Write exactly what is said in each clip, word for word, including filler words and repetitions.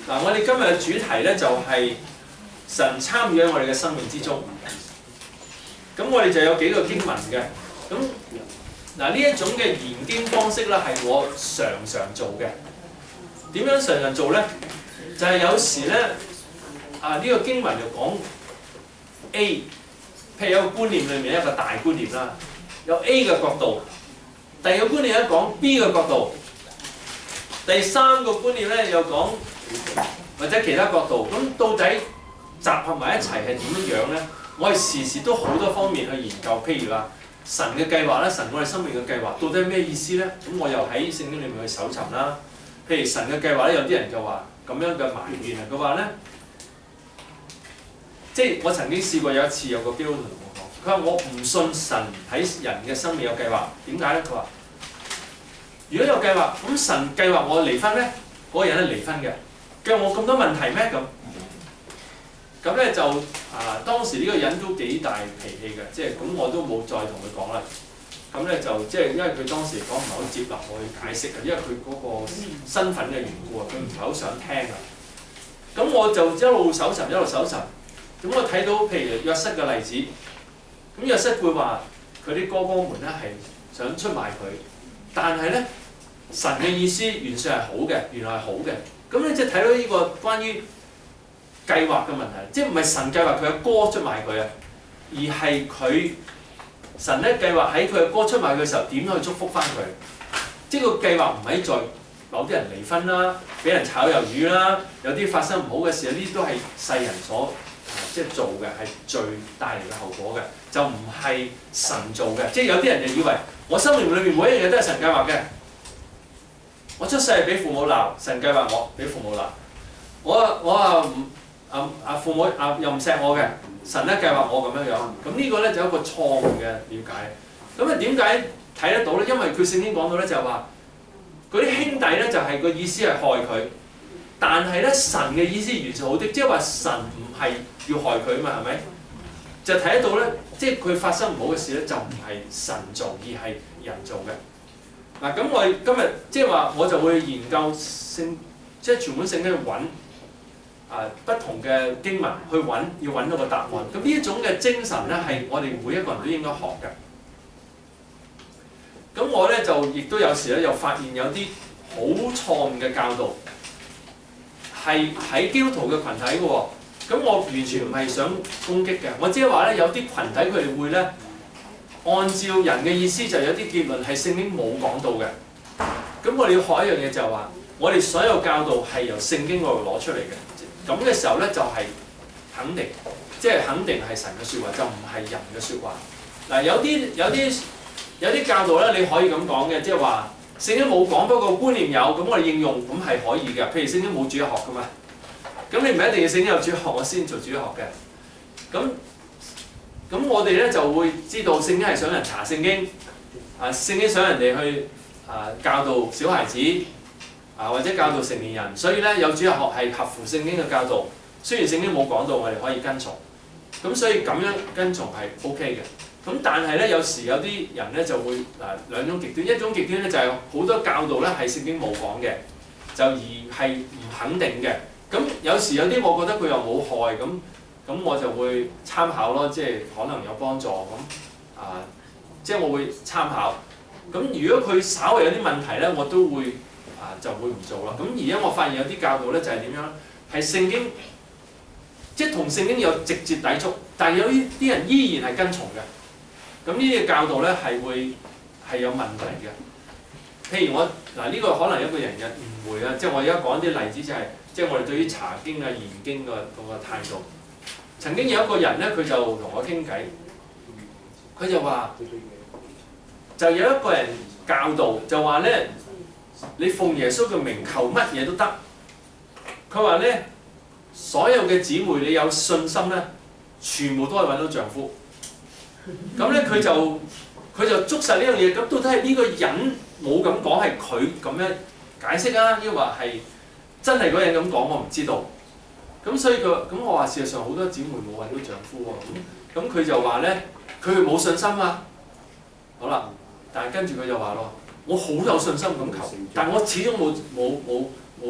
嗱，我哋今日嘅主題咧就係神參與喺我哋嘅生命之中。咁我哋就有幾個經文嘅。咁嗱呢一種嘅研經方式咧係我常常做嘅。點樣常常做咧？就係、是、有時咧啊呢、這個經文就講 A， 譬如有個觀念裏面一個大觀念啦，有 A 嘅角度。第二個觀念咧講 B 嘅角度。第三個觀念咧又講或者其他角度，咁到底集合埋一齊係點樣樣咧？我哋時時都好多方面去研究，譬如話神嘅計劃啦，神我哋生命嘅計劃到底係咩意思咧？咁我又喺聖經裏面去搜尋啦。譬如神嘅計劃咧，有啲人就話咁樣嘅埋怨啊，佢話咧，即係我曾經試過有一次有個基督徒同我講，佢話我唔信神喺人嘅生命有計劃，點解咧？佢話如果有計劃，咁神計劃我離婚咧，嗰、那個人係離婚嘅。佢話我咁多問題咩咁？咁咧就啊，當時呢個人都幾大脾氣嘅，即係咁我都冇再同佢講啦。咁咧就即係因為佢當時講唔係好接納我去解釋啊，因為佢嗰個身份嘅緣故啊，佢唔係好想聽啊。咁我就一路搜尋一路搜尋，咁我睇到譬如約瑟嘅例子，咁約瑟會話佢啲哥哥們咧係想出賣佢，但係咧神嘅意思原上係好嘅，原來係好嘅。咁你即係睇到呢個關於計劃嘅問題，即係唔係神計劃佢嘅哥出賣佢啊，而係佢神咧計劃喺佢嘅哥出賣佢嘅時候點樣去祝福翻佢？即係個計劃唔係在某啲人離婚啦，俾人炒魷魚啦，有啲發生唔好嘅事，呢啲都係世人所即係做嘅，係罪帶嚟嘅後果嘅，就唔係神做嘅。即係有啲人就以為我生命裏面每一樣嘢都係神計劃嘅。我出世係俾父母鬧，神計劃我俾父母鬧。我我啊唔啊啊父母啊又唔錫我嘅，神咧計劃我咁樣樣。咁呢個咧就係一個錯誤嘅了解。咁啊點解睇得到咧？因為佢聖經講到咧就係話，嗰啲兄弟咧就係、是、個意思係害佢，但係咧神嘅意思原是好的，即係話神唔係要害佢啊嘛，係咪？就睇得到咧，即係佢發生唔好嘅事咧，就唔係神做，而係人做嘅。嗱咁我哋今日即係話，我就會研究聖，即係全本聖經去揾啊不同嘅經文去揾，要揾到個答案。咁呢一種嘅精神咧，係我哋每一個人都應該學嘅。咁我咧就亦都有時咧又發現有啲好錯誤嘅教導，係喺基督徒嘅群體嘅喎。咁我完全唔係想攻擊嘅，我只係話咧有啲群體佢哋會咧。按照人嘅意思就有啲結論係聖經冇講到嘅，咁我哋要學一樣嘢就係話，我哋所有教導係由聖經嗰度攞出嚟嘅，咁嘅時候咧就係肯定，即係肯定係神嘅説話，就唔係人嘅説話。嗱有啲有啲有啲教導咧，你可以咁講嘅，即係話聖經冇講，不過觀念有，咁我哋應用咁係可以嘅。譬如聖經冇主日學噶嘛，咁你唔係一定要聖經有主日學我先做主日學嘅，咁。咁我哋咧就會知道聖經係想人查聖經，啊聖經想人哋去啊教導小孩子，啊或者教導成年人，所以咧有主日學係合乎聖經嘅教導。雖然聖經冇講到，我哋可以跟從，咁所以咁樣跟從係 O K 嘅。咁但係咧有時有啲人咧就會啊兩種極端，一種極端咧就係好多教導咧係聖經冇講嘅，就而係唔肯定嘅。咁有時有啲我覺得佢又冇害咁。咁我就會參考咯，即係可能有幫助咁啊，即係我會參考。咁如果佢稍為有啲問題咧，我都會啊就會唔做啦。咁而家我發現有啲教導咧就係點樣咧？係聖經，即係同聖經有直接抵觸，但係有啲啲人依然係跟從嘅。咁呢啲教導咧係會係有問題嘅。譬如我嗱呢、呢個可能一個人嘅誤會啦，即係我而家講啲例子就係、是，即係我哋對於查經啊、研經嘅嗰個態度。曾經有一個人咧，佢就同我傾偈，佢就話，就有一個人教導，就話咧，你奉耶穌嘅名求乜嘢都得。佢話咧，所有嘅姊妹你有信心咧，全部都可以揾到丈夫。咁咧佢就佢就捉實呢樣嘢，咁到底係呢個人冇咁講，係佢咁樣解釋啊？抑或係真係嗰人咁講，我唔知道。咁所以佢咁我話事實上好多姊妹冇揾到丈夫喎，咁咁佢就話咧，佢冇信心啊。好啦，但係跟住佢就話咯，我好有信心咁求，但我始終冇冇冇冇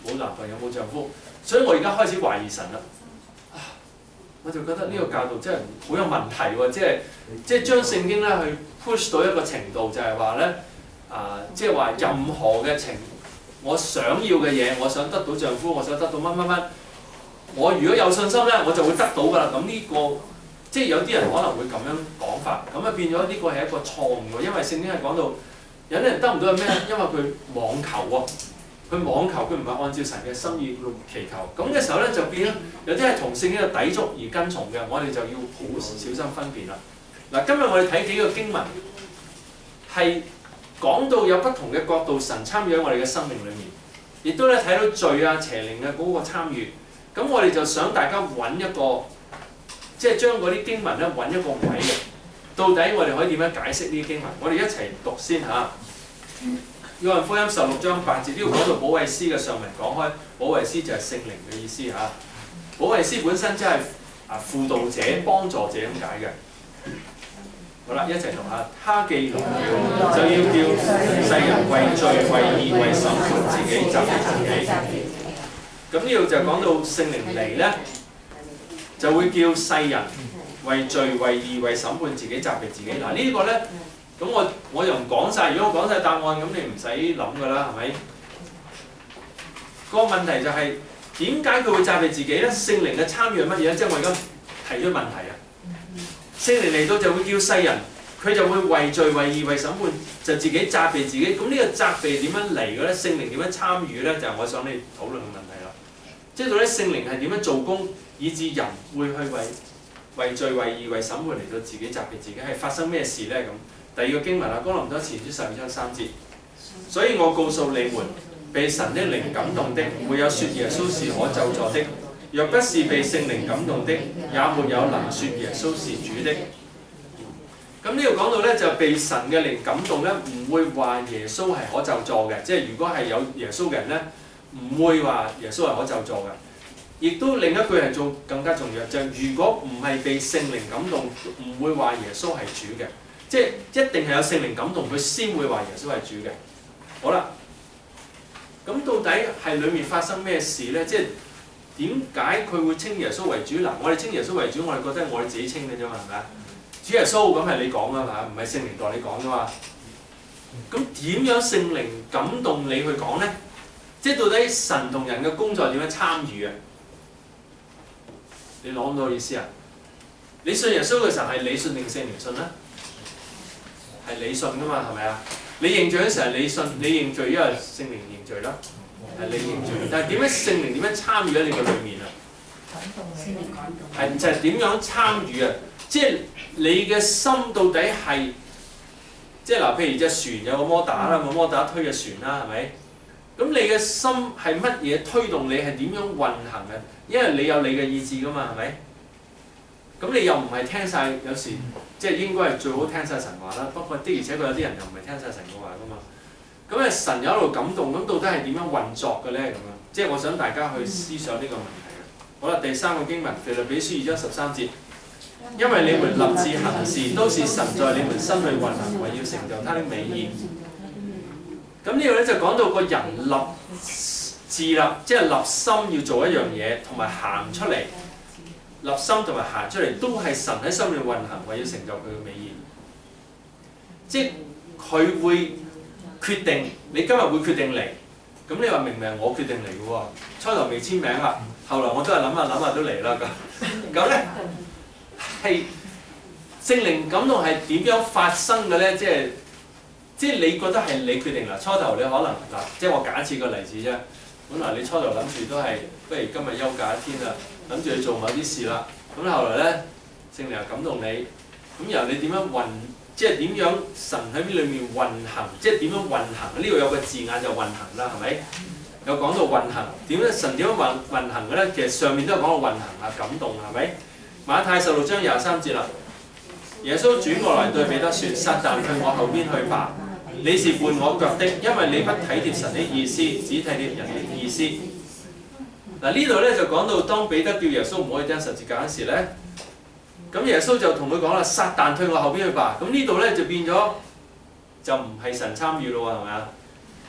冇男朋友冇丈夫，所以我而家開始懷疑神啦。啊，我就覺得呢個教導真係好有問題喎，即係即係將聖經咧去 push 到一個程度，就係話咧啊，即係話任何嘅情，我想要嘅嘢，我想得到丈夫，我想得到乜乜乜，我如果有信心咧，我就會得到㗎啦。咁呢個即係有啲人可能會咁樣講法，咁啊變咗呢個係一個錯誤喎，因為聖經係講到有啲人得唔到係咩？因為佢妄求喎，佢妄求佢唔係按照神嘅心意祈求，咁嘅時候咧就變咗有啲係同聖經嘅抵觸而跟從嘅，我哋就要好小心分辨啦。嗱，今日我哋睇幾個經文係講到有不同嘅角度，神參與喺我哋嘅生命裏面，亦都咧睇到罪啊邪靈嘅嗰個參與，咁我哋就想大家揾一個。即係將嗰啲經文咧揾一個位嘅，到底我哋可以點樣解釋呢啲經文？我哋一齊讀先嚇。約翰福音十六章八節，呢度講到保惠師嘅上文講開，保惠師就係聖靈嘅意思嚇。保惠師本身即係啊輔導者、幫助者咁解嘅。好啦，一齊讀下。他既來了，就要叫世人為罪、為義、為審判自己，責備自己。咁呢度就講到聖靈嚟咧。就會叫世人為罪、為義、為審判自己、責備自己。嗱、這個、呢個咧，咁我我又唔講晒。如果我講晒答案，咁你唔使諗㗎啦，係咪？個問題就係點解佢會責備自己咧？聖靈嘅參與係乜嘢咧？即係我而家提出問題啊！聖靈嚟到就會叫世人，佢就會為罪、為義、為審判，就自己責備自己。咁呢個責備點樣嚟嘅咧？聖靈點樣參與咧？就係、是、我想你討論嘅問題啦。即係到底聖靈係點樣做工？以致人會去為為罪、為義、為審判嚟到自己責備自己，係發生咩事咧？咁第二個經文啊，哥林多前書十二章三節，所以我告訴你們，被神的靈感動的，沒有說耶穌是可咒詛的；若不是被聖靈感動的，也沒有能說耶穌是主的。咁呢度講到咧，就被神嘅靈感動咧，唔會話耶穌係可咒詛嘅，即係如果係有耶穌嘅人咧，唔會話耶穌係可咒詛嘅。亦都另一句係做更加重要，就係、是、如果唔係被聖靈感動，唔會話耶穌係主嘅，即係一定係有聖靈感動，佢先會話耶穌係主嘅。好啦，咁到底係裡面發生咩事咧？即係點解佢會稱耶穌為主？嗱，我哋稱耶穌為主，我哋覺得我哋自己稱嘅啫嘛，係咪啊？主耶穌咁係你講㗎嘛，唔係聖靈代你講㗎嘛。咁點樣聖靈感動你去講咧？即係到底神同人嘅工作點樣參與啊？你攞唔到意思啊？你信耶穌嘅時候係你信定聖靈信咧？係你信噶嘛？係咪啊？你認罪嘅時候係你信，你認罪因為聖靈認罪啦，係你認罪。但係點解聖靈點樣參與喺你個裏面啊？係就係點樣參與啊？即係你嘅心到底係即係嗱，譬如隻船有個摩打啦，個摩打推隻船啦，係咪？咁你嘅心係乜嘢推動你？係點樣運行嘅？因為你有你嘅意志噶嘛，係咪？咁你又唔係聽晒，有時即係應該係最好聽晒神話啦。不過的而且確有啲人又唔係聽晒神嘅話噶嘛。咁誒神有一路感動，咁到底係點樣運作嘅咧？咁樣即係我想大家去思想呢個問題嘅。好啦，第三個經文，腓立比書二章十三節，因為你們立志行事，都是神在你們心裏運行，為要成就他的美意。咁呢度咧就講到個人立志立，即係立心要做一樣嘢，同埋行出嚟。立心同埋行出嚟都係神喺心裏運行，為要成就佢嘅美意。即係佢會決定，你今日會決定嚟。咁你話明明係我決定嚟嘅喎，初頭未簽名啦，後來我都係諗下諗下都嚟啦咁。咁咧係聖靈感動係點樣發生嘅咧？即係。即係你覺得係你決定啦，初頭你可能嗱，即係我假設個例子啫。本來你初頭諗住都係，不如今日休假一天啦，諗住去做某啲事啦。咁後來咧，聖靈又感動你，咁由你點樣運，即係點樣神喺呢裏面運行，即係點樣運行？呢度有個字眼就運行啦，係咪？有講到運行，點樣神點樣運運行嘅咧？其實上面都有講到運行啊，感動係咪？馬太十六章廿三節啦，耶穌轉過來對彼得説：撒但去我後邊去吧！你是絆我腳的，因為你不體貼神的意思，只體貼人的意思。嗱呢度咧就講到當彼得叫耶穌唔可以釘十字架嗰時咧，咁耶穌就同佢講啦：撒但退我後邊去吧！咁呢度咧就變咗就唔係神參與咯喎，係咪啊？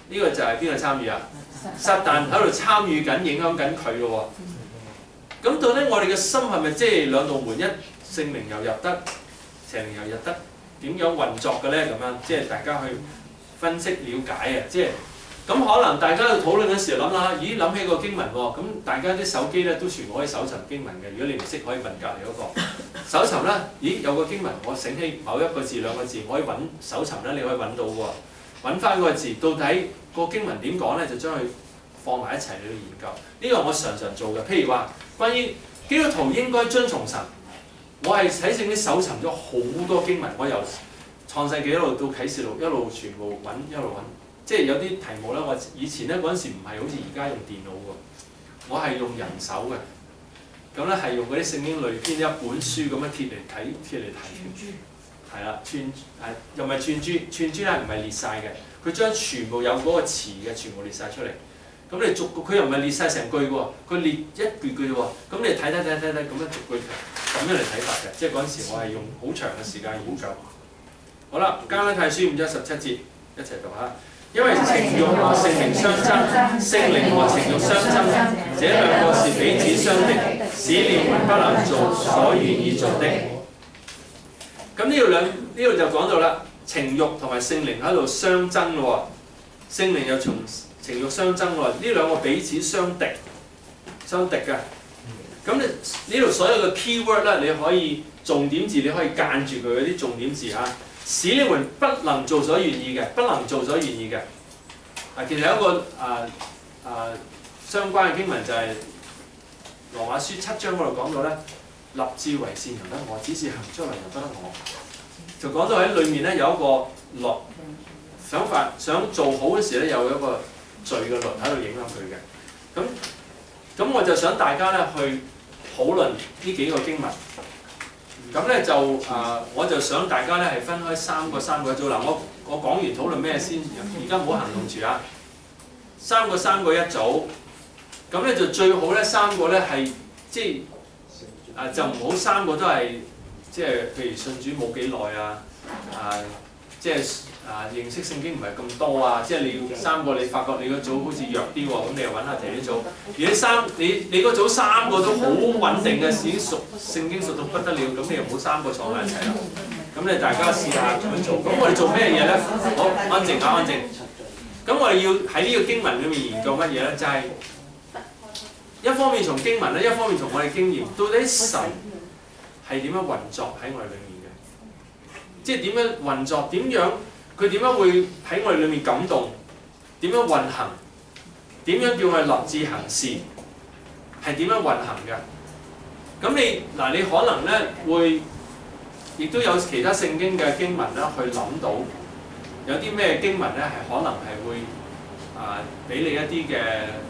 呢個就係邊個參與啊？撒但喺度參與緊，影響緊佢咯喎。咁到底我哋嘅心係咪即係兩道門，一聖靈又入得，邪靈又入得？點樣運作嘅咧？咁樣即係大家去分析了解啊！即係咁可能大家去討論嘅時候諗下，咦諗起個經文喎，咁大家啲手機咧都全部可以搜尋經文嘅。如果你唔識，可以問隔離嗰個搜尋啦。咦有個經文，我醒起某一個字兩個字，我可以揾搜尋啦，你可以揾到喎。揾翻個字，到底個經文點講咧？就將佢放埋一齊嚟到研究。呢個我常常做嘅。譬如話，關於基督徒應該遵從神。我係喺聖經搜尋咗好多經文，我由創世記一路到啟示錄一路全部揾一路揾，即係有啲題目咧，我以前咧嗰陣時唔係好似而家用電腦喎，我係用人手嘅，咁咧係用嗰啲聖經類編一本書咁樣貼嚟睇，貼嚟睇，係啦，串誒又唔係串珠，串珠咧唔係列晒嘅，佢將全部有嗰個詞嘅全部列晒出嚟。咁你逐個佢又唔係列晒成句喎，佢列一句句喎。咁你睇睇睇睇睇咁樣逐句咁樣嚟睇法嘅。即係嗰陣時我係用好長嘅時間研究。好啦，加拉太書五章十七節一齊讀下。因為情慾和聖靈相爭，聖靈和情慾相爭，這兩個是彼此相敵，使你們不能做所願意做的。咁呢度兩呢度就講到啦，情慾同埋聖靈喺度相爭咯喎，聖靈又從情慾相爭喎，呢兩個彼此相敵，相敵嘅。咁你呢度所有嘅 keyword 咧，你可以重點字，你可以間住佢嗰啲重點字嚇，使你們不能做所願意嘅，不能做所願意嘅。啊，其實有一個啊啊相關嘅經文就係、是、羅馬書七章嗰度講到咧，立志為善由得我，只是行出嚟由不得我。就講到喺裏面咧有一個律想法，想做好嘅時咧有一個罪嘅律喺度影響佢嘅。咁咁我就想大家咧去討論呢幾個經文。咁咧就啊、呃，我就想大家咧係分開三個三個一組。嗱，我我講完討論咩先？而家唔好行動住啊！三個三個一組。咁咧就最好咧三個咧係即係啊，就唔好三個都係即係譬如信主冇幾耐啊啊，即係啊認識聖經唔係咁多啊，即係你要三個你發覺你個組好似弱啲喎，咁你又揾下第二組。如果三你你個組三個都好穩定嘅，已經熟聖經熟到不得了，咁你又唔好三個坐埋一齊啦。咁你大家試下咁樣做。咁我哋做咩嘢咧？好，安靜啊，安靜。咁我哋要喺呢個經文裏面研究乜嘢咧？就係、是、一方面從經文咧，一方面從我哋經驗，到底神係點樣運作喺我哋裏面嘅？即係點樣運作？點樣佢點樣會喺我哋裏面感動？點樣運行？點樣叫我哋立志行事？係點樣運行嘅？咁你嗱，你可能咧會，亦都有其他聖經嘅經文啦，去諗到有啲咩經文咧係可能係會啊俾你一啲嘅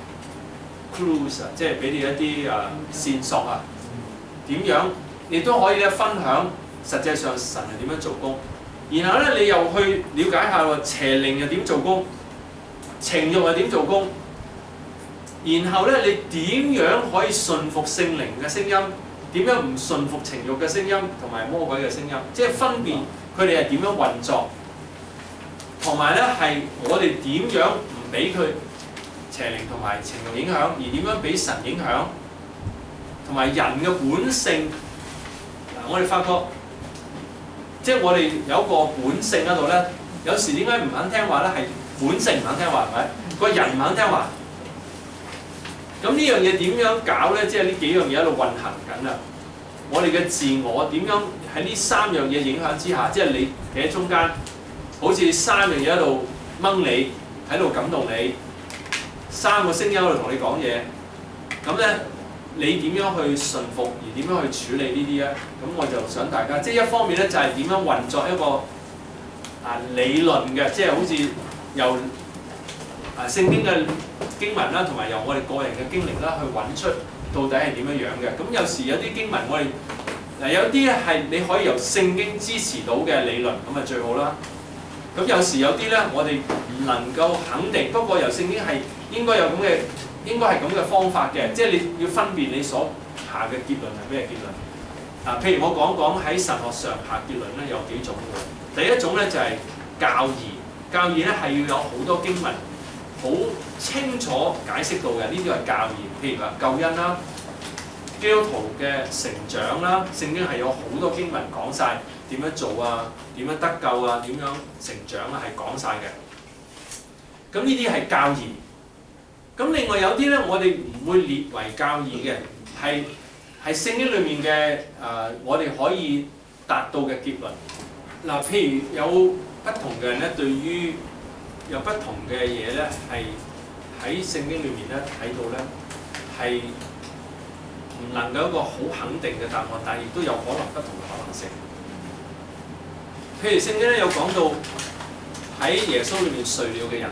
clues 啊，即係俾你一啲啊線索啊，點樣？你都可以咧分享，實際上神係點樣做工，然後咧你又去了解下喎，邪靈又點做工，情慾又點做工，然後咧你點樣可以順服聖靈嘅聲音，點樣唔順服情慾嘅聲音同埋魔鬼嘅聲音，即係分辨佢哋係點樣運作，同埋咧係我哋點樣唔俾佢邪靈同埋情慾影響，而點樣俾神影響，同埋人嘅本性。我哋發覺，即係我哋有一個本性喺度咧。有時點解唔肯聽話咧？係本性唔肯聽話，係咪？個人唔肯聽話。咁呢樣嘢點樣搞咧？即係呢幾樣嘢喺度運行緊啊！我哋嘅自我點樣喺呢三樣嘢影響之下，即係你企喺中間，好似三樣嘢喺度掹你，喺度感動你，三個聲音喺度同你講嘢，咁咧。你點樣去順服，而點樣去處理呢啲咧？咁我就想大家，即係一方面咧，就係點樣運作一個啊理論嘅，即係好似由啊聖經嘅經文啦，同埋由我哋個人嘅經歷啦，去揾出到底係點樣樣嘅。咁有時有啲經文我哋嗱有啲咧係你可以由聖經支持到嘅理論，咁啊最好啦。咁有時有啲咧我哋唔能夠肯定，不過由聖經係應該有咁嘅。應該係咁嘅方法嘅，即係你要分辨你所下嘅結論係咩結論。啊，譬如我講講喺神學上下結論咧有幾種嘅。第一種咧就係教義，教義咧係要有好多經文好清楚解釋到嘅，呢啲係教義，譬如話救恩啦、基督徒嘅成長啦，聖經係有好多經文講晒點樣做啊，點樣得救啊，點樣成長啊，係講晒嘅。咁呢啲係教義。咁另外有啲咧，我哋唔會列為教義嘅，係係聖經裡面嘅誒、呃，我哋可以達到嘅結論。嗱、呃，譬如有不同嘅人咧，對於有不同嘅嘢咧，係喺聖經裏面咧睇到咧，係唔能夠一個好肯定嘅答案，但係亦都有可能不同嘅可能性。譬如聖經咧有講到喺耶穌裏面睡了嘅人，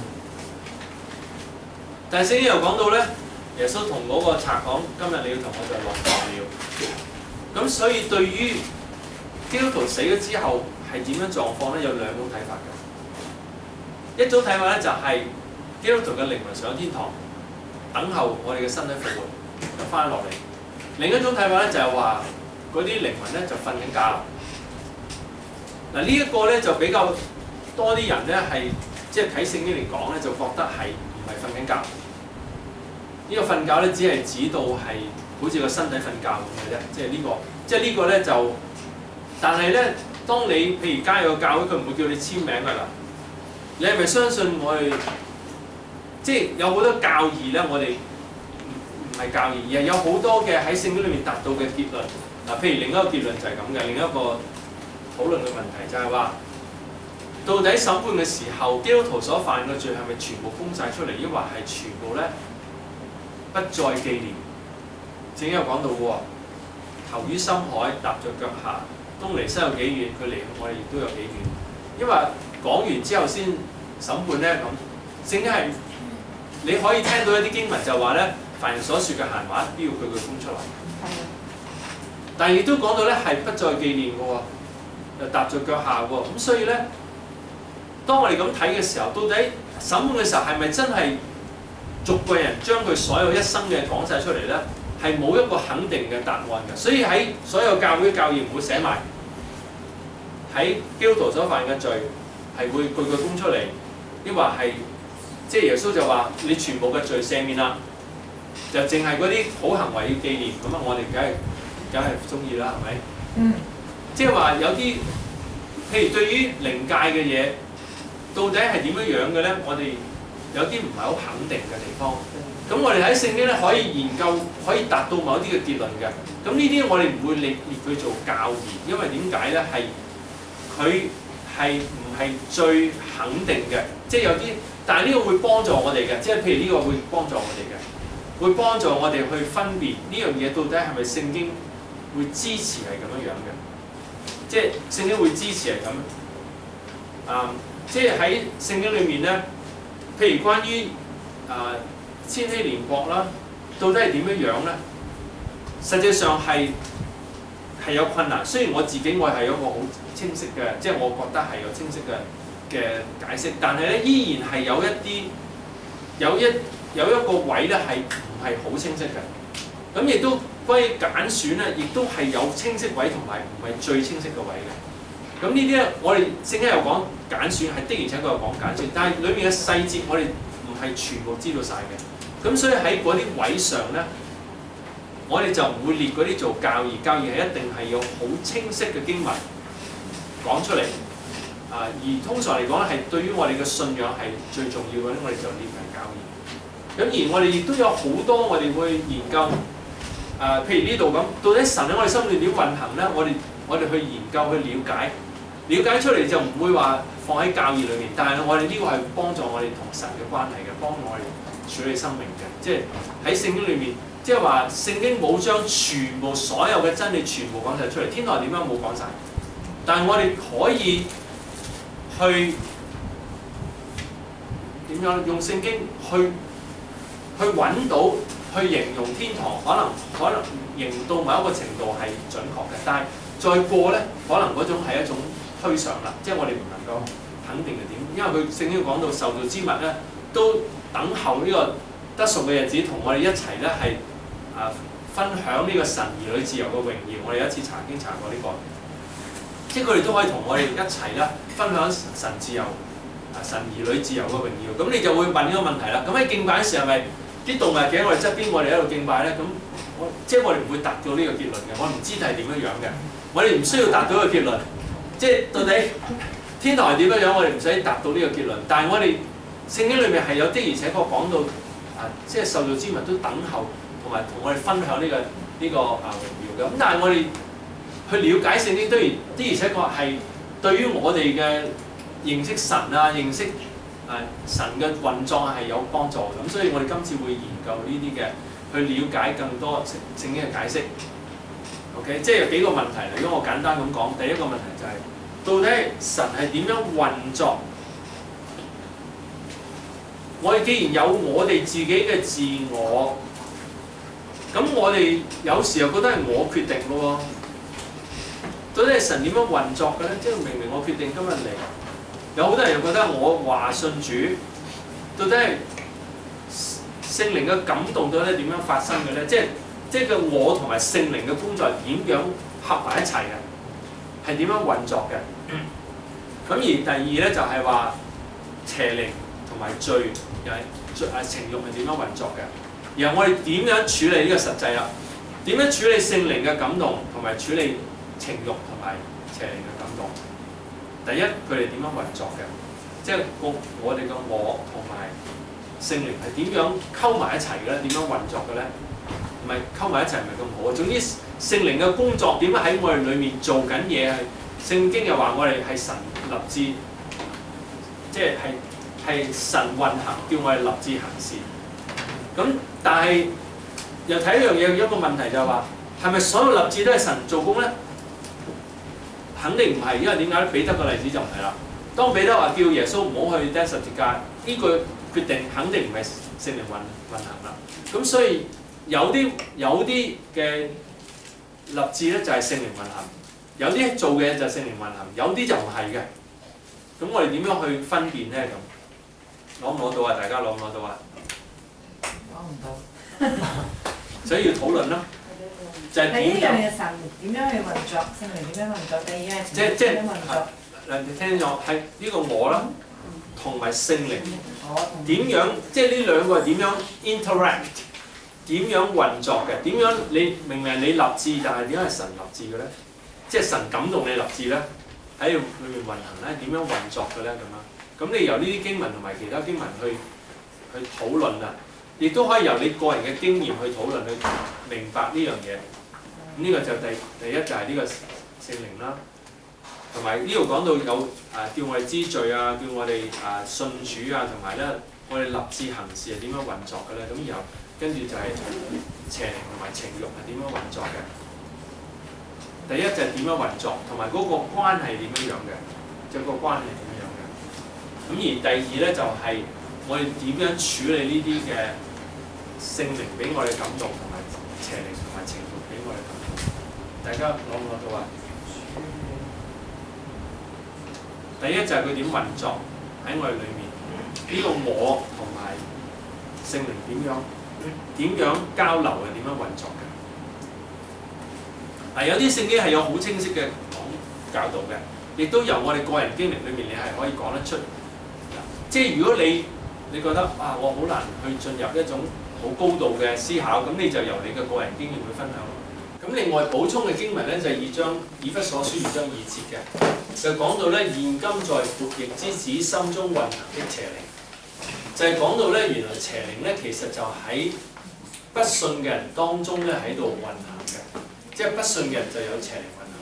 但係聖經又講到咧，耶穌同嗰個賊講：今日你要同我在落葬了。咁所以對於基督徒死咗之後係點樣狀況咧，有兩種睇法嘅。一種睇法咧就係基督徒嘅靈魂上天堂，等候我哋嘅身體復活，就翻落嚟。另一種睇法咧就係話嗰啲靈魂咧就瞓緊覺。嗱呢一個咧就比較多啲人咧係即係睇聖經嚟講咧，就覺得係唔係瞓緊覺。呢個瞓覺咧只係指到係好似個身體瞓覺咁嘅啫，即係呢個即係呢個咧就，但係咧當你譬如加入個教會，佢唔會叫你簽名㗎啦。你係咪相信我哋？即係有好多教義咧，我哋唔唔係教義，而係有好多嘅喺聖經裏面達到嘅結論。嗱，譬如另一個結論就係咁嘅，另一個討論嘅問題就係話，到底審判嘅時候，基督徒所犯嘅罪係咪全部供晒出嚟，抑或係全部咧不再紀念？聖經有講到喎，投於深海，踏着腳下，東離西有幾遠？佢離我哋亦都有幾遠？因為講完之後先審判咧，咁聖經係你可以聽到一啲經文就話咧，凡人所説嘅閒話，必要句句供出嚟。但係亦都講到咧係不再紀念嘅喎，又踏着腳下喎。咁所以咧，當我哋咁睇嘅時候，到底審判嘅時候係咪真係逐個人將佢所有一生嘅講晒出嚟咧？係冇一個肯定嘅答案嘅。所以喺所有教會教義唔會寫埋喺基督徒所犯嘅罪。係會句句供出嚟，抑或係即係耶穌就話你全部嘅罪赦免啦，就淨係嗰啲好行為要紀念，咁啊我哋梗係梗係中意啦，係咪？嗯。即係話有啲，譬如對於靈界嘅嘢，到底係點樣樣嘅咧？我哋有啲唔係好肯定嘅地方。咁我哋喺聖經咧可以研究，可以達到某啲嘅結論嘅。咁呢啲我哋唔會列列佢做教義，因為點解咧？係佢係唔係最肯定嘅，即係有啲，但係呢個會幫助我哋嘅，即係譬如呢個會幫助我哋嘅，會幫助我哋去分辨呢樣嘢到底係咪聖經會支持係咁樣樣嘅，即係聖經會支持係咁，啊、嗯，即係喺聖經裏面咧，譬如關於啊、呃、千禧年國啦，到底係點樣樣咧？實際上係係有困難，雖然我自己我係有一個好清晰嘅，即係我覺得係有清晰嘅嘅解釋，但係咧依然係有一啲有一有一個位咧係唔係好清晰嘅。咁亦都關於揀選咧，亦都係有清晰位同埋唔係最清晰嘅位嘅。咁呢啲咧，我哋聖經有講揀選係的，而且確有講揀選，但係裏面嘅細節我哋唔係全部知道晒嘅。咁所以喺嗰啲位上咧，我哋就唔會列嗰啲做教義，教義係一定係有好清晰嘅經文講出嚟，啊！而通常嚟講咧，係對於我哋嘅信仰係最重要嘅咧，我哋就列為教義。咁而我哋亦都有好多我哋會研究，啊，譬如呢度咁，到底神喺我哋心裏點運行咧？我哋我哋去研究去了解，了解出嚟就唔會話放喺教義裏面，但係我哋呢個係幫助我哋同神嘅關係嘅，幫助我哋處理生命嘅，即係喺聖經裏面。即係話聖經冇將全部所有嘅真理全部講晒出嚟，天堂點樣冇講晒，但係我哋可以去點樣用聖經去去揾到去形容天堂，可能可能形容到某一個程度係準確嘅，但係再過咧，可能嗰種係一種推想啦，即係我哋唔能夠肯定係點，因為佢聖經講到受造之物咧都等候呢個得贖嘅日子，同我哋一齊咧係。啊！分享呢個神兒女自由嘅榮耀，我哋有一次曾經查過呢、這個，即係佢哋都可以同我哋一齊咧分享神自由神兒女自由嘅榮耀。咁你就會問呢個問題啦。咁喺敬拜嗰時係咪啲動物企喺我哋側邊，我哋喺度敬拜咧？咁我即係我哋唔會達到呢個結論嘅，我唔知係點樣樣嘅。我哋唔需要達到個結論，即係到底天堂係點樣樣，我哋唔使達到呢個結論。但係我哋聖經裏面係有的而且確講到啊，即係受造之物都等候同埋同我哋分享呢個呢個啊榮耀嘅。咁但係我哋去了解聖經，當然的而且確係對於我哋嘅認識神啊、認識啊神嘅運作係有幫助嘅。咁所以我哋今次會研究呢啲嘅，去了解更多聖聖經嘅解釋。OK， 即係有幾個問題嚟。如果我簡單咁講，第一個問題就係、是、到底神係點樣運作？我哋既然有我哋自己嘅自我，咁我哋有時候覺得係我決定咯喎。到底係神點樣運作嘅咧？即係明明我決定今日嚟，有好多人又覺得我話信主，到底係聖靈嘅感動到底點樣發生嘅咧？即係即係個我同埋聖靈嘅工作係點樣合埋一齊嘅？係點樣運作嘅？咁而第二咧就係話邪靈同埋罪又係罪啊情慾係點樣運作嘅？然後我哋點樣處理呢個實際啦？點樣處理聖靈嘅感動同埋處理情慾同埋邪靈嘅感動？第一，佢哋點樣運作嘅？即係個我哋嘅我同埋聖靈係點樣溝埋一齊嘅咧？點樣運作嘅咧？唔係溝埋一齊唔係咁好啊！總之聖靈嘅工作點樣喺我哋裏面做緊嘢？係聖經又話我哋係神立志，即係係係神運行，叫我哋立志行事。咁但係又睇一樣嘢，一個問題就係話係咪所有立志都係神做工咧？肯定唔係，因為點解咧？彼得個例子就唔係啦。當彼得話叫耶穌唔好去釘十字架，呢個決定肯定唔係聖靈運運行啦。咁所以有啲有啲嘅立志咧就係聖靈運行，有啲做嘅嘢就係聖靈運行，有啲就唔係嘅。咁我哋點樣去分辨咧？咁攞唔攞到啊？大家攞唔攞到啊？ 攞唔到， 所以要討論啦。就係第一點樣嘢神點樣去運作，聖靈點樣運作，第二樣係即即點樣運作。 嗱，你聽咗係呢個我啦，同埋聖靈我同點樣？即係呢兩個係點樣 interact？點樣運作嘅？點樣你明明係你立志，但係點解係神立志嘅咧？即係神感動你立志咧，喺裏面運行咧，點樣運作嘅咧？咁樣咁你由呢啲經文同埋其他經文去去討論啊，亦都可以由你個人嘅經驗去討論，去明白呢樣嘢。咁呢個就第第一就係呢個聖靈啦，同埋呢度講到有啊叫我哋知罪啊，叫我哋啊信主啊，同埋咧我哋立志行事係點樣運作嘅咧？咁然後跟住就係邪靈同埋情慾係點樣運作嘅？第一就係點樣運作，同埋嗰個關係點樣樣嘅，即係個關係點樣樣嘅。咁而第二咧就係我哋點樣處理呢啲嘅聖靈俾我哋感動，同埋邪靈同埋情慾俾我哋感動。大家攞唔攞到啊？第一就係佢點運作喺我哋裏面，呢個我同埋聖靈點樣點樣交流嘅，點樣運作嘅。嗱，有啲聖經係有好清晰嘅講教導嘅，亦都由我哋個人經歷裏面，你係可以講得出。即係如果你你覺得啊，我好難去進入一種好高度嘅思考，咁你就由你嘅個人經驗去分享。咁另外補充嘅經文咧就係二章以弗所書二章二節嘅，就講到咧現今在悖逆之子心中運行的邪靈，就係、是、講到咧原來邪靈咧其實就喺不信嘅人當中咧喺度運行嘅，即係不信嘅人就有邪靈運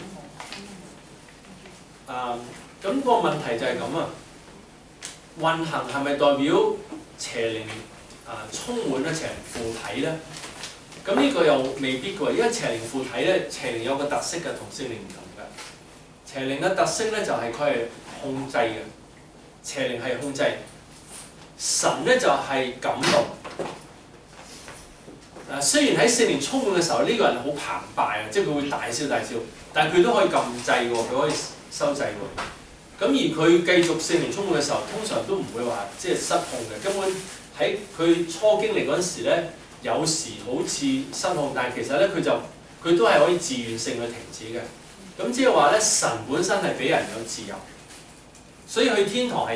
行。啊，咁、那個問題就係咁啊，運行係咪代表邪靈啊充滿咗邪靈附體咧？咁呢個又未必嘅，因為邪靈附體咧，邪靈有個特色嘅，同聖靈唔同嘅。邪靈嘅特色咧就係佢係控制嘅，邪靈係控制，神咧就係、是、感動。嗱，雖然喺聖靈充滿嘅時候，呢、這個人好澎湃啊，即係佢會大笑大笑，但係佢都可以禁制喎，佢可以收制喎。咁而佢繼續聖靈充滿嘅時候，通常都唔會話即係失控嘅，根本喺佢初經歷嗰陣時咧。有時好似失控，但係其實咧佢就佢都係可以自願性去停止嘅。咁即係話咧，神本身係俾人有自由，所以去天堂係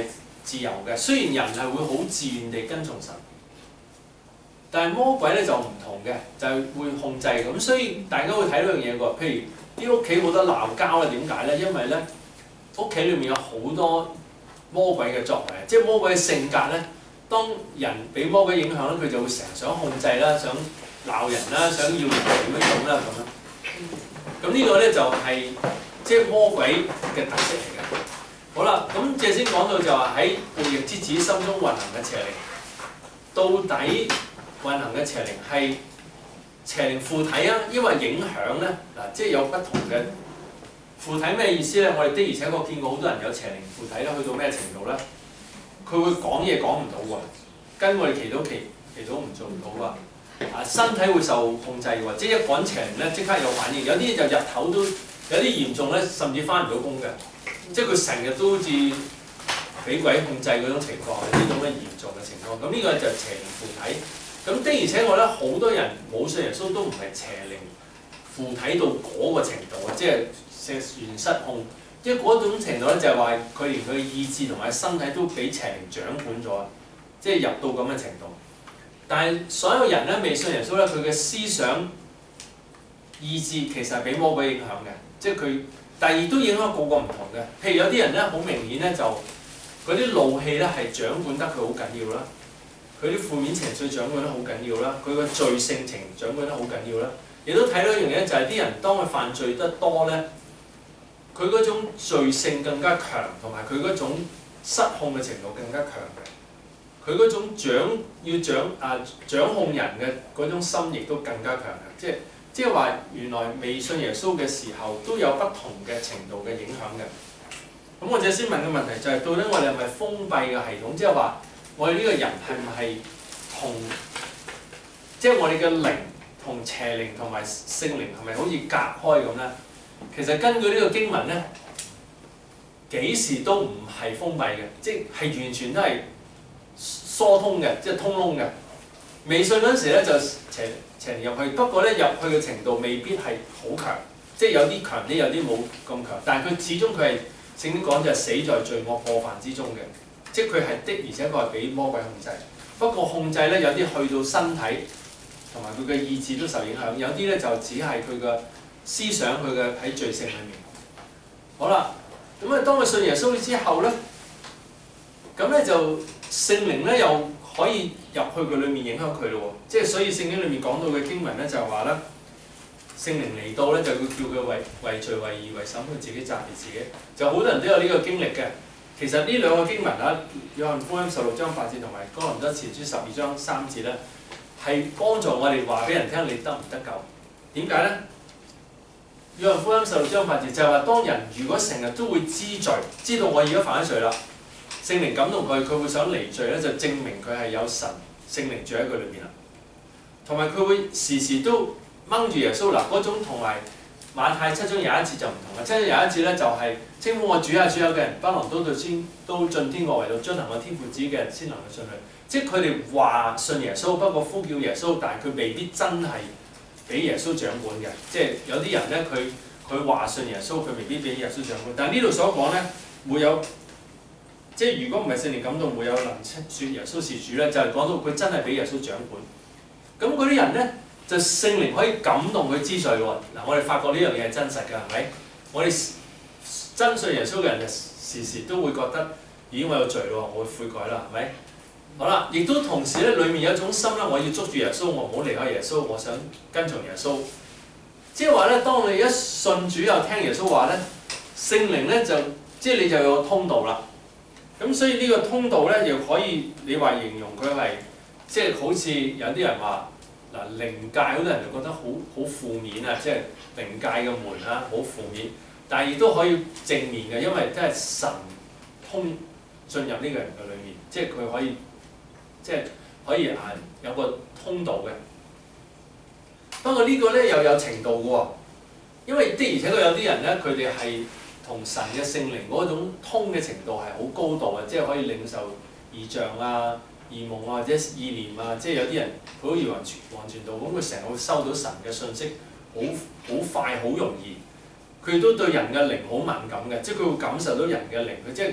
自由嘅。雖然人係會好自願地跟從神，但係魔鬼咧就唔同嘅，就係會控制嘅。咁所以大家會睇到樣嘢喎，譬如啲屋企好多鬧交咧，點解咧？因為咧屋企裏面有好多魔鬼嘅作為，即係魔鬼嘅性格咧。當人俾魔鬼影響咧，佢就會成日想控制啦，想鬧人啦，想要人點樣樣啦咁樣。咁呢個咧就係即係魔鬼嘅特色嚟嘅。好啦，咁即係先講到就話喺悖逆之子心中運行嘅邪靈，到底運行嘅邪靈係邪靈附體啊，抑或影響咧？嗱，即係有不同嘅附體咩意思咧？我哋的而且確見過好多人有邪靈附體啦，去到咩程度咧？佢會講嘢講唔到喎，跟我哋祈禱祈祈禱唔做唔到喎，啊身體會受控制喎，即係一講邪靈咧即刻有反應，有啲就日頭都有啲嚴重咧，甚至翻唔到工嘅，即係佢成日都好似俾鬼控制嗰種情況，呢種咁嘅嚴重嘅情況，咁呢個就係邪靈附體。咁的而且確咧，好多人冇信耶穌都唔係邪靈附體到嗰個程度啊，即係食完失控。即係嗰種程度咧，就係話佢連佢嘅意志同埋身體都俾邪靈掌管咗，即係入到咁嘅程度。但係所有人咧未信耶穌咧，佢嘅思想、意志其實係俾魔鬼影響嘅，即係佢，但係亦都影響個個唔同嘅。譬如有啲人咧，好明顯咧就嗰啲怒氣咧係掌管得佢好緊要啦，佢啲負面情緒掌管得好緊要啦，佢個罪性情掌管得好緊要啦。亦都睇到一樣嘢，就係啲人當佢犯罪得多咧。佢嗰種罪性更加強，同埋佢嗰種失控嘅程度更加強嘅。佢嗰種掌要掌啊掌控人嘅嗰種心，亦都更加強嘅。即係即係話，原來未信耶穌嘅時候都有不同嘅程度嘅影響嘅。咁我哋先問嘅問題就係、是：到底我哋係咪封閉嘅系統？即係話我哋呢個人係唔係同即係我哋嘅靈同邪靈同埋聖靈係咪好似隔開咁咧？其實根據呢個經文咧，幾時都唔係封閉嘅，即係完全都係疏通嘅，即係通窿嘅。未信嗰陣時咧就邪邪靈入去，不過咧入去嘅程度未必係好強，即係有啲強啲，有啲冇咁強。但係佢始終佢係聖經講就係死在罪惡過犯之中嘅，即係佢係的，而且確係俾魔鬼控制。不過控制咧有啲去到身體同埋佢嘅意志都受影響，有啲咧就只係佢嘅思想，佢嘅喺罪性裏面。好啦，咁啊，當佢信耶穌之後咧，咁咧就聖靈咧又可以入去佢裏面影響佢咯喎。即係所以聖經裏面講到嘅經文咧就係話咧，聖靈嚟到咧就要叫佢為為罪為義為審，佢自己責備自己。就好多人都有呢個經歷嘅。其實呢兩個經文啊，約翰福音十六章八節同埋哥林多前書十二章三節咧，係幫助我哋話俾人聽你得唔得救？點解咧？約翰福音十六章八節就係話，當人如果成日都會知罪，知道我而家犯咗罪啦，聖靈感動佢，佢會想離罪咧，就證明佢係有神聖靈住喺佢裏邊啦。同埋佢會時時都掹住耶穌嗱，嗰種同埋馬太七章廿一節就唔同啦。七章廿一節咧就係稱呼我主啊主啊嘅人，不能都到先都進天國，唯獨遵行我天父旨意嘅人先能夠進去。即係佢哋話信耶穌，不過呼叫耶穌，但係佢未必真係俾耶穌掌管嘅。即係有啲人咧，佢佢話信耶穌，佢未必俾耶穌掌管。但係呢度所講咧，會有即係如果唔係聖靈感動，會有能説耶穌是主咧，就係、是、講到佢真係俾耶穌掌管。咁嗰啲人咧，就聖靈可以感動佢知罪喎。嗱，我哋發覺呢樣嘢係真實㗎，係咪？我哋真信耶穌嘅人就時時都會覺得，咦，我有罪喎，我會悔改啦，係咪？好啦，亦都同時咧，裡面有一種心咧，我要捉住耶穌，我唔好離開耶穌，我想跟從耶穌。即係話咧，當你一信主又聽耶穌話咧，聖靈咧就即係你就有個通道啦。咁所以呢個通道咧，又可以你話形容佢係即係好似有啲人話嗱靈界，好多人就覺得好好負面啊，即係靈界嘅門啊，好負面。但係亦都可以正面嘅，因為真係神通進入呢個人嘅裏面，即係佢可以。即係可以啊，有個通道嘅。不過呢個咧又有程度嘅喎，因為的而且確有啲人咧，佢哋係同神嘅聖靈嗰種通嘅程度係好高度嘅，即係可以領受異象啊、異夢啊或者意念啊。即係有啲人佢好似黃傳黃傳道咁，佢成日會收到神嘅信息，好好快好容易。佢都對人嘅靈好敏感嘅，即係佢會感受到人嘅靈，佢即係。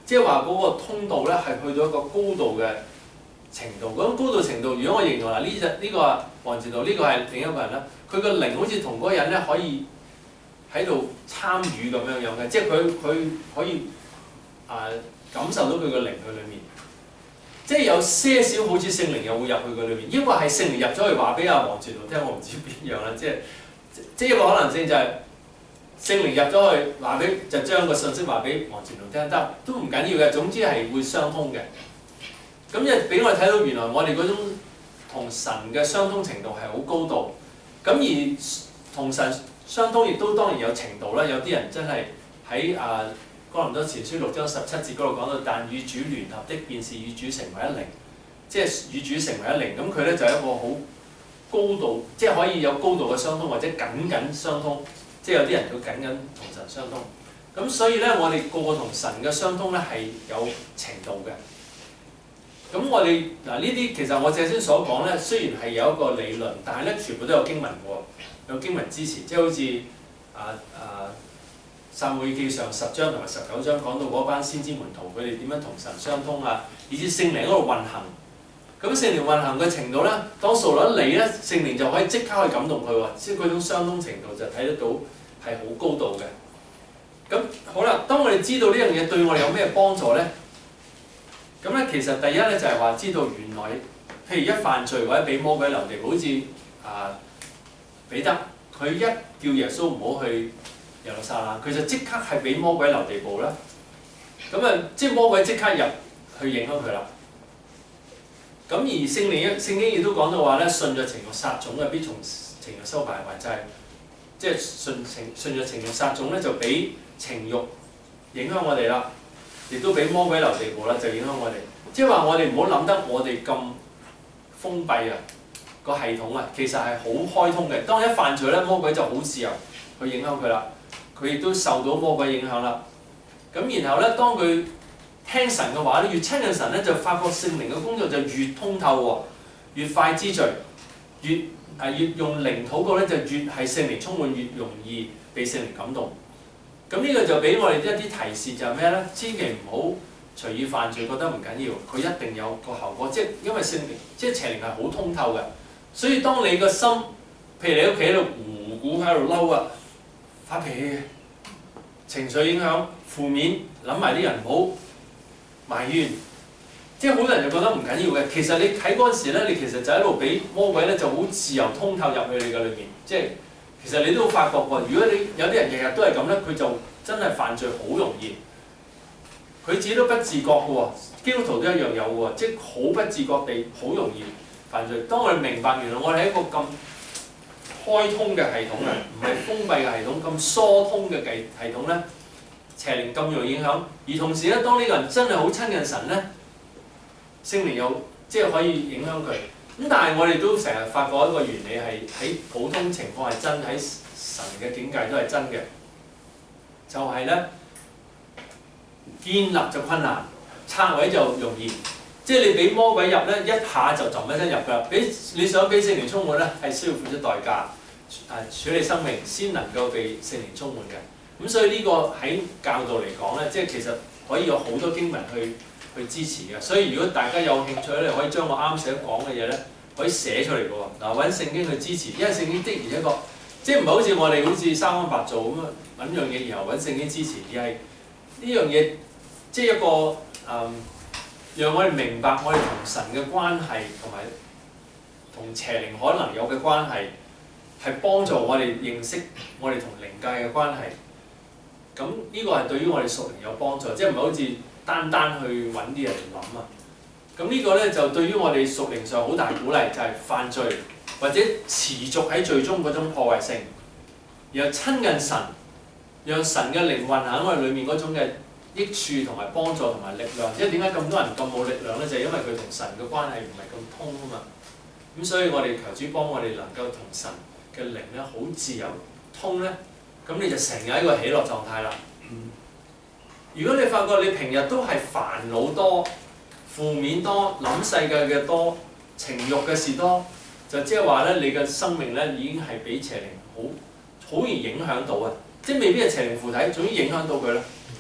即係話嗰個通道咧係去到一個高度嘅程度。咁高度程度，如果我形容嗱呢隻呢個黃傳道呢個係另一個人啦，佢個靈好似同嗰個人咧可以喺度參與咁樣樣嘅，即係佢佢可以啊、呃、感受到佢個靈去裏面。即係有些少好似聖靈又會入去佢裏面，抑或係聖靈入咗去話俾阿黃傳道聽，我唔知邊樣啦。即係即係一個可能性就係、是、聖靈入咗去話俾，就將個信息話俾黃傳道聽，得都唔緊要嘅。總之係會相通嘅。咁就俾我哋睇到原來我哋嗰種同神嘅相通程度係好高度。咁而同神相通亦都當然有程度啦。有啲人真係喺啊〜哥林多前書六章十七節嗰度講到，但與主聯合的便是與主成為一靈，即係與主成為一靈。咁佢咧就係一個好高度，即係可以有高度嘅相通，或者緊緊相通。即係有啲人佢緊緊同神相通。咁所以咧，我哋個個同神嘅相通咧係有程度嘅。咁我哋嗱呢啲其實我頭先所講咧，雖然係有一個理論，但係咧全部都有經文喎，有經文支持，即係好似啊啊。撒母耳記上十章同埋十九章講到嗰班先知門徒佢哋點樣同神相通啊，以至聖靈嗰度運行。咁聖靈運行嘅程度咧，當掃羅一嚟咧，聖靈就可以即刻去感動佢喎，即係嗰種相通程度就睇得到係好高度嘅。咁好啦，當我哋知道呢樣嘢對我哋有咩幫助咧？咁咧其實第一咧就係話知道原來，譬如一犯罪或者俾魔鬼留地步，好似啊彼得佢一叫耶穌唔好去耶路撒冷，佢就即刻係俾魔鬼留地步啦。咁啊，即係魔鬼即刻入去影響佢啦。咁而聖靈聖經亦都講到話咧，順著情慾撒種嘅，必從情慾收敗壞，就係即係順情順著情慾撒種咧，就俾情慾影響我哋啦，亦都俾魔鬼留地步啦，就影響我哋。即係話我哋唔好諗得我哋咁封閉啊，個系統啊，其實係好開通嘅。當一犯罪咧，魔鬼就好自由去影響佢啦。佢亦都受到魔鬼影響啦。咁然後咧，當佢聽神嘅話咧，越親近神咧，就發覺聖靈嘅工作就越通透喎，越快知罪，越誒、啊、越用靈禱告咧，就越係聖靈充滿，越容易被聖靈感動。咁呢個就俾我哋一啲提示就係咩咧？千祈唔好隨意犯罪，覺得唔緊要，佢一定有個後果。即係因為聖靈，即係邪靈係好通透嘅，所以當你個心，譬如你屋企喺度胡估喺度嬲啊，發脾氣，情緒影響，負面，諗埋啲人唔好埋怨，即係好多人就覺得唔緊要嘅。其實你睇嗰陣時咧，你其實就喺度俾魔鬼咧就好自由通透入去你嘅裏面。即係其實你都發覺喎，如果你有啲人日日都係咁咧，佢就真係犯罪好容易。佢自己都不自覺嘅喎，基督徒都一樣有喎，即係好不自覺地好容易犯罪。當我哋明白原來我哋係一個咁開通嘅系統啊，唔係封閉嘅系統，咁疏通嘅系系統咧，邪靈咁容易影響。而同時咧，當呢個人真係好親近神咧，聖靈又即係可以影響佢。咁但係我哋都成日發覺一個原理係喺普通情況係真，喺神嘅境界都係真嘅，就係咧建立就困難，拆毀就容易。即係你俾魔鬼入咧，一下就浸一聲入㗎。俾你想俾聖靈充滿咧，係需要付出代價，誒處理生命先能夠被聖靈充滿嘅。咁所以呢個喺教導嚟講咧，即係其實可以有好多經文去去支持嘅。所以如果大家有興趣咧，可以將我啱寫講嘅嘢咧，可以寫出嚟嘅喎。嗱，揾聖經去支持，因為聖經的而且確，即係唔係好似我哋好似三安白做咁啊揾樣嘢，然後揾聖經支持，而係呢樣嘢即係一個誒。嗯讓我哋明白我哋同神嘅關係同埋同邪靈可能有嘅關係，係幫助我哋認識我哋同靈界嘅關係。咁呢個係對於我哋屬靈有幫助，即係唔係好似單單去揾啲人嚟諗啊。咁呢個咧就對於我哋屬靈上好大鼓勵，就係犯罪或者持續喺罪中嗰種破壞性，然後親近神，讓神嘅靈運行喺我哋裏面嗰種嘅益處同埋幫助同埋力量。即係點解咁多人咁冇力量咧？就係因為佢同神嘅關係唔係咁通啊嘛。咁所以我哋求主幫我哋能夠同神嘅靈咧好自由通咧，咁你就成日喺個喜樂狀態啦。如果你發覺你平日都係煩惱多、負面多、諗世界嘅多、情慾嘅事多，就即係話咧你嘅生命咧已經係俾邪靈好好易影響到啊！即係未必係邪靈附體，總之影響到佢啦。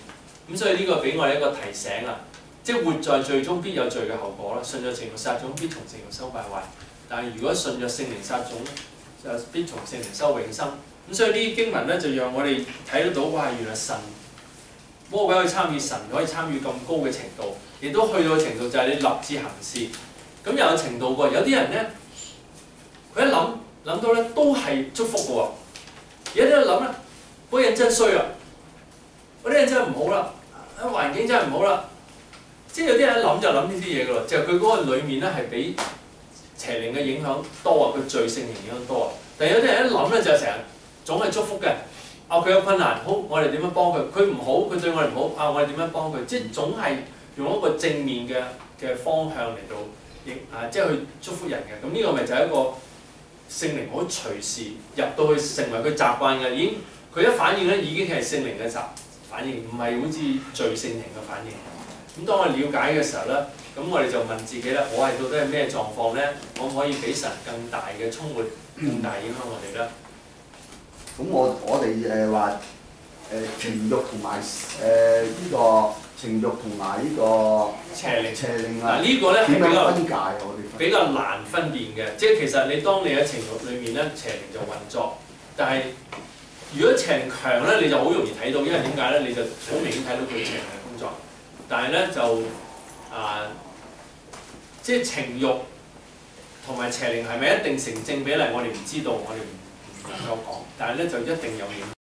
咁所以呢個俾我哋一個提醒啊，即係活在罪中必有罪嘅後果啦。順着情慾撒種，必從情慾收敗壞。但係如果順着聖靈撒種咧，就必從聖靈收永生。咁所以呢啲經文咧就讓我哋睇得到，哇！原來神魔鬼可以參與，神可以參與咁高嘅程度，亦都去到嘅程度就係你立志行事。咁又有程度喎，有啲人咧，佢一諗諗到咧都係祝福嘅喎。有啲人諗咧，嗰啲人真係衰啊，嗰啲人真係唔好啦，環境真係唔好啦。即係有啲人一諗就諗呢啲嘢嘅咯，就係佢嗰個裡面咧係俾邪靈嘅影響多啊，佢罪性嘅影響多啊。但係有啲人一諗咧就成日總係祝福嘅。啊，佢有困難，好，我哋點樣幫佢？佢唔好，佢對我哋唔好，啊，我哋點樣幫佢？即係總係用一個正面嘅嘅方向嚟到，亦啊，即係去祝福人嘅。咁呢個咪就係一個聖靈好隨時入到去成為佢習慣嘅，已經佢一反應咧已經係聖靈嘅習反應，唔係好似罪性型嘅反應。咁當我了解嘅時候咧，咁我哋就問自己啦：我係到底係咩狀況咧？可唔可以俾神更大嘅充滿、更大影響我哋咧？ 咁我我哋誒話誒情慾同埋誒呢個情慾同埋呢個邪靈邪靈啊， 嗱呢個咧係點比較樣分界啊？我哋比較難分辨嘅，即係其實你當你喺情慾裏面咧，邪靈就運作。但係如果邪靈強咧，你就好容易睇到，因為點解咧？你就好明顯睇到佢邪靈嘅工作。但係咧就啊、呃，即係情慾同埋邪靈係咪一定成正比例？我哋唔知道，我哋唔唔能夠講。但係咧就一定有影響。